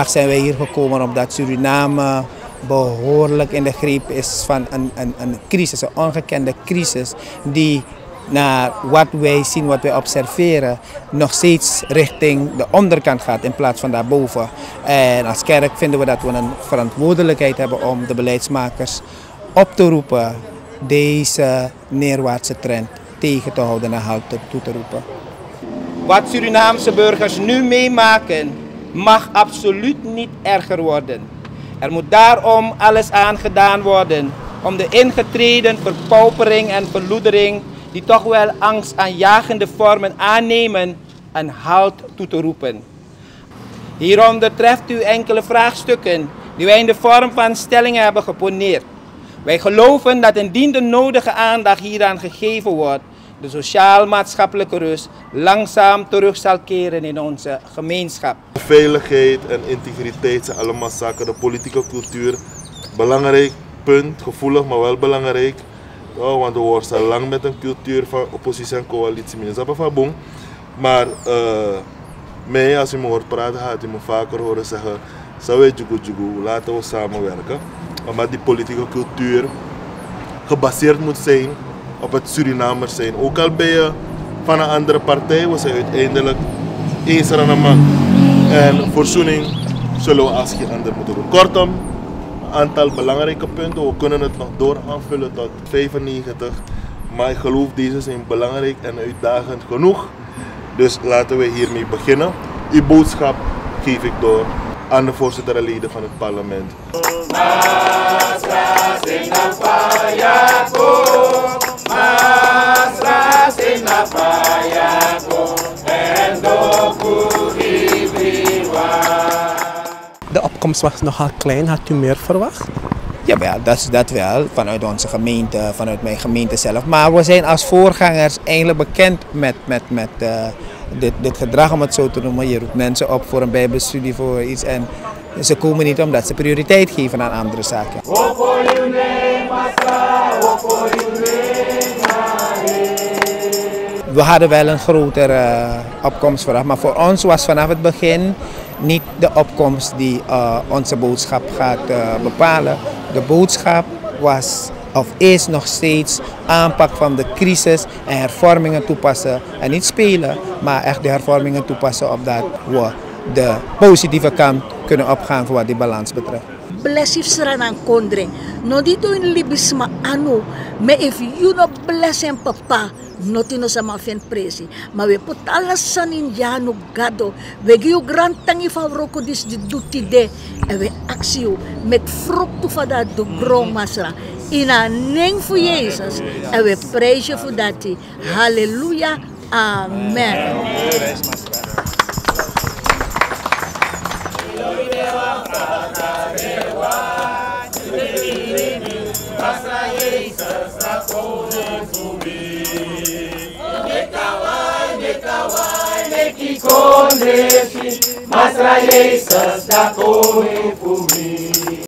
Vandaag zijn wij hier gekomen omdat Suriname behoorlijk in de greep is van een crisis, een ongekende crisis die naar wat wij zien, wat wij observeren, nog steeds richting de onderkant gaat in plaats van daarboven. En als kerk vinden we dat we een verantwoordelijkheid hebben om de beleidsmakers op te roepen deze neerwaartse trend tegen te houden en halt toe te roepen. Wat Surinaamse burgers nu meemaken mag absoluut niet erger worden. Er moet daarom alles aan gedaan worden om de ingetreden verpaupering en verloedering die toch wel angstaanjagende vormen aannemen, een halt toe te roepen. Hieronder treft u enkele vraagstukken die wij in de vorm van stellingen hebben geponeerd. Wij geloven dat indien de nodige aandacht hieraan gegeven wordt, de sociaal-maatschappelijke rust langzaam terug zal keren in onze gemeenschap. Veiligheid en integriteit zijn allemaal zaken. De politieke cultuur, belangrijk punt, gevoelig maar wel belangrijk. Ja, want we worstelen lang met een cultuur van oppositie en coalitie. Maar mij, als je me hoort praten, gaat je me vaker horen zeggen, laten we samenwerken. Omdat die politieke cultuur gebaseerd moet zijn op het Surinamers zijn. Ook al ben je van een andere partij, we zijn uiteindelijk eens aan een man. En verzoening zullen we als geen ander moeten doen. Kortom, een aantal belangrijke punten. We kunnen het nog door aanvullen tot 95. Maar ik geloof deze zijn belangrijk en uitdagend genoeg. Dus laten we hiermee beginnen. Uw boodschap geef ik door aan de voorzitter en leden van het parlement. De opkomst was nogal klein, had u meer verwacht? Ja, dat wel, vanuit onze gemeente, vanuit mijn gemeente zelf. Maar we zijn als voorgangers eigenlijk bekend met dit gedrag, om het zo te noemen. Je roept mensen op voor een bijbelstudie, voor iets. En ze komen niet omdat ze prioriteit geven aan andere zaken. We hadden wel een grotere opkomst verwacht, maar voor ons was vanaf het begin niet de opkomst die onze boodschap gaat bepalen. De boodschap was of is nog steeds aanpak van de crisis en hervormingen toepassen. En niet spelen, maar echt de hervormingen toepassen opdat we de positieve kant kunnen opgaan voor wat die balans betreft. Blessif seranan kondre, no dito in libisma ano, me if you no bless en papa, notino sa mga fen presi, ma we potala sanin yano gado, we giu grand tangi favroko dis di duti de, e we aksio met frukto fada do grong masra, ina neng fu Jezus, e we prijs je voor dat. Halleluja, amen. Masra Jesus da come for me.